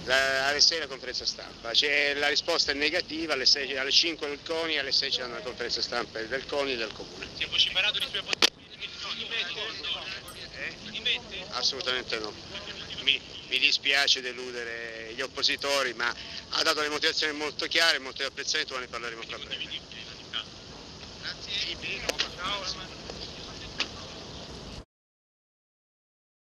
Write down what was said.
Alle 6 la conferenza stampa, la risposta è negativa, alle 6, alle 5 del CONI, alle 6 c'è una conferenza stampa del CONI e del Comune. Si è vociferato di sue possibilità di dimette? Assolutamente no. Mi dispiace deludere gli oppositori, ma ha dato le motivazioni molto chiare, molto di apprezzamento, ma ne parleremo fra breve. Grazie. Ciao.